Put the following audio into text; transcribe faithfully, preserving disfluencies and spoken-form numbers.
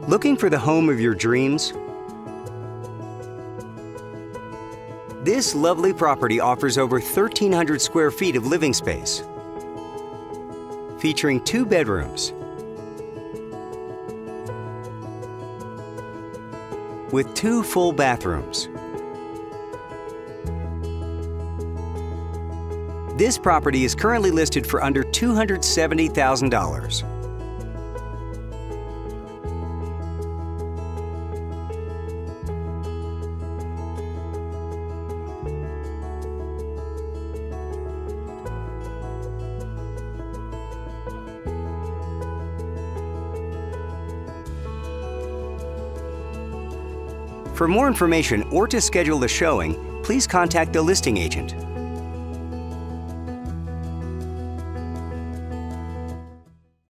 Looking for the home of your dreams? This lovely property offers over thirteen hundred square feet of living space, featuring two bedrooms with two full bathrooms. This property is currently listed for under two hundred seventy thousand dollars. For more information or to schedule a showing, please contact the listing agent.